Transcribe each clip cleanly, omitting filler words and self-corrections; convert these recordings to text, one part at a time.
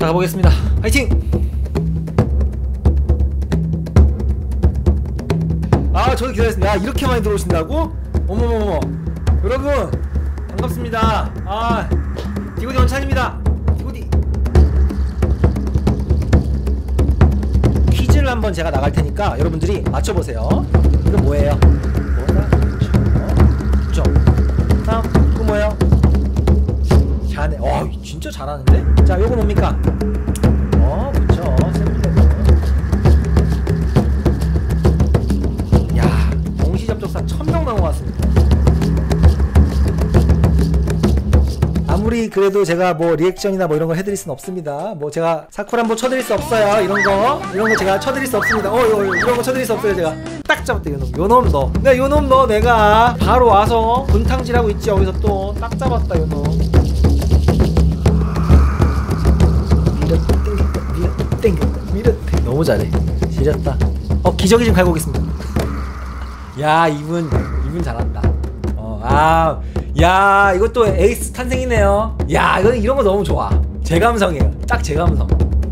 자, 가보겠습니다. 화이팅! 아, 저도 기다렸습니다. 야, 이렇게 많이 들어오신다고? 어머머머. 여러분 반갑습니다. 아, 디고디 원찬입니다. 디고디. 퀴즈를 한번 제가 나갈 테니까 여러분들이 맞춰보세요. 이거 뭐예요? 뭐다? 그쵸? 다음 이거 뭐예요? 잘하네. 진짜 잘하는데? 자, 요거 뭡니까? 그쵸. 야, 동시 접촉사 1000명 넘어갔습니다. 아무리 그래도 제가 뭐 리액션이나 뭐 이런 거 해드릴 순 없습니다. 뭐 제가 사쿠라 한번 쳐드릴 수 없어요. 이런 거 제가 쳐드릴 수 없습니다. 이런 거 쳐드릴 수 없어요. 제가 딱 잡았다. 요놈 너. 네, 요놈 너 내가 바로 와서 분탕질하고 있지. 여기서 또 딱 잡았다. 요놈. 밀어 너무 잘해. 지렸다. 기저귀 좀 갈고 오겠습니다. 야, 이분 잘한다. 야, 이것도 에이스 탄생이네요. 야, 이런 거 너무 좋아. 제 감성이에요. 딱 제 감성.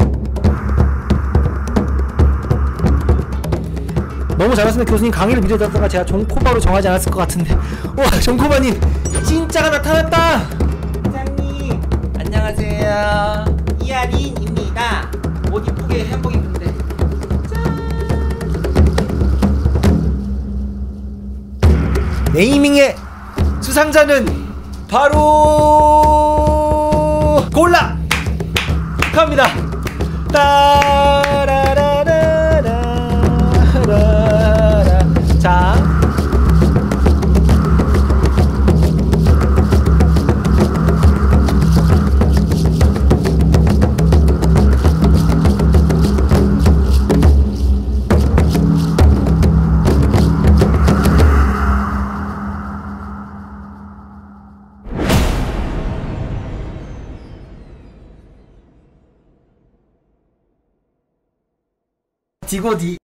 너무 잘했습니다. 교수님 강의를 미리 듣다가 제가 종코바로 정하지 않았을 것 같은데. 와, 종코바님 진짜가 나타났다. 사장님 안녕하세요. 이하린입니다. 옷 이쁘게 한복 입는데. 네이밍의 수상자는 바로 골라 축하합니다. 따라라라라라라. 자, 디고디